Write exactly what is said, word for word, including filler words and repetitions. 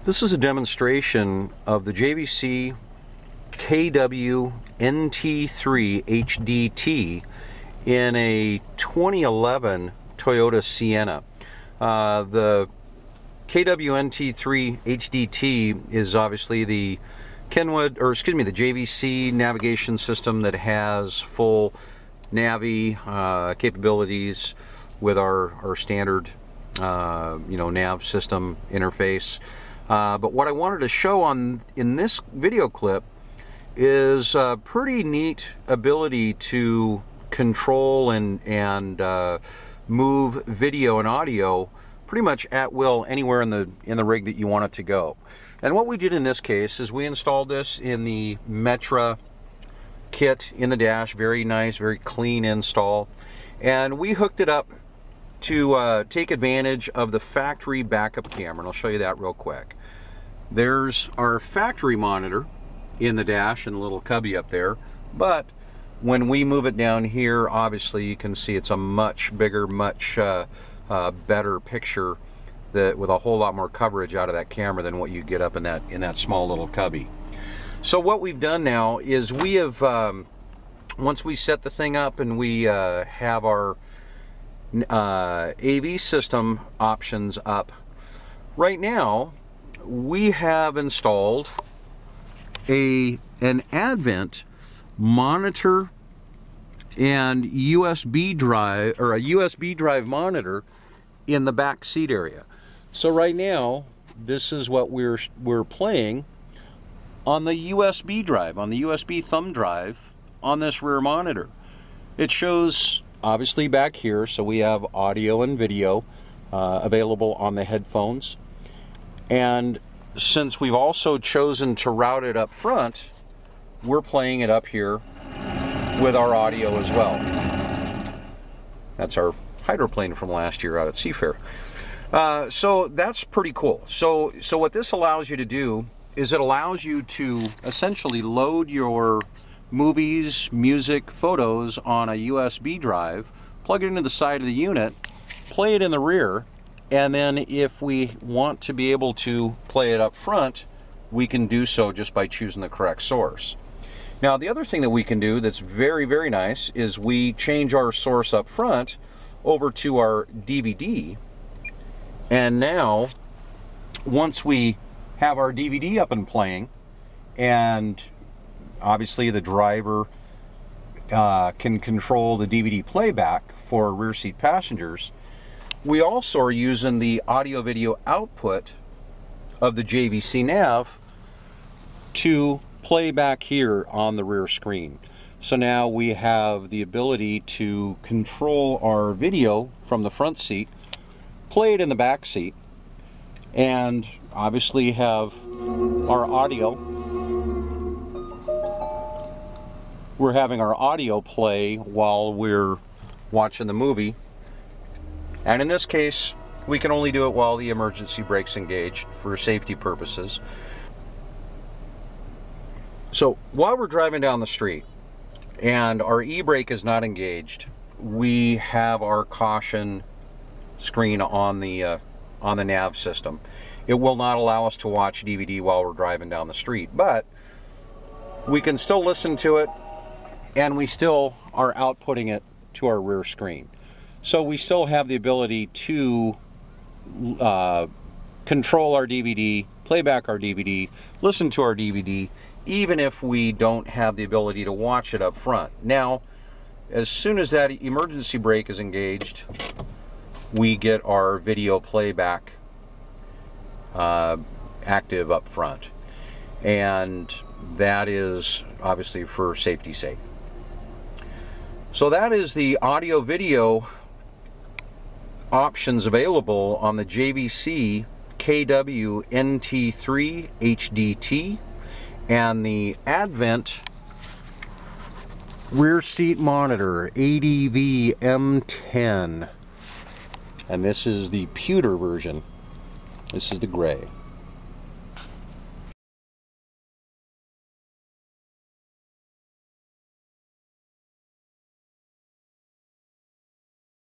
This is a demonstration of the J V C K W N T three H D T in a twenty eleven Toyota Sienna. Uh, the K W N T three H D T is obviously the Kenwood, or excuse me, the J V C navigation system that has full Navi uh, capabilities with our, our standard uh, you know, nav system interface. Uh, but what I wanted to show on in this video clip is a pretty neat ability to control and, and uh, move video and audio pretty much at will anywhere in the in the rig that you want it to go. And what we did in this case is we installed this in the Metra kit in the dash. Very nice, very clean install. And we hooked it up to uh, take advantage of the factory backup camera, and I'll show you that real quick. There's our factory monitor in the dash and the little cubby up there, but when we move it down here, obviously you can see it's a much bigger, much uh, uh, better picture that with a whole lot more coverage out of that camera than what you get up in that in that small little cubby. So what we've done now is we have um, once we set the thing up and we uh, have our uh, A V system options up, right now we have installed a an Advent monitor and U S B drive, or a U S B drive monitor in the back seat area. So right now this is what we're we're playing on the U S B drive, on the U S B thumb drive on this rear monitor. It shows obviously back here, so we have audio and video uh, available on the headphones. And since we've also chosen to route it up front, we're playing it up here with our audio as well. That's our hydroplane from last year out at Seafair. Uh, so that's pretty cool. So, so what this allows you to do is it allows you to essentially load your movies, music, photos on a U S B drive, plug it into the side of the unit, play it in the rear, and then if we want to be able to play it up front, we can do so just by choosing the correct source. Now, the other thing that we can do that's very, very nice is we change our source up front over to our D V D, and now once we have our D V D up and playing, and obviously the driver uh, can control the D V D playback for rear seat passengers, we also are using the audio video output of the J V C nav to play back here on the rear screen. So now we have the ability to control our video from the front seat, play it in the back seat, and obviously have our audio. We're having our audio play while we're watching the movie. And in this case, we can only do it while the emergency brake's engaged for safety purposes. So while we're driving down the street and our e-brake is not engaged, we have our caution screen on the uh, on the nav system. It will not allow us to watch D V D while we're driving down the street, but we can still listen to it, and we still are outputting it to our rear screen. So we still have the ability to uh, control our D V D, play back our D V D, listen to our D V D, even if we don't have the ability to watch it up front. Now, as soon as that emergency brake is engaged, we get our video playback uh, active up front. And that is obviously for safety's sake. So that is the audio video options available on the J V C K W N T three H D T and the Advent rear seat monitor A D V M ten. And this is the pewter version. This is the gray.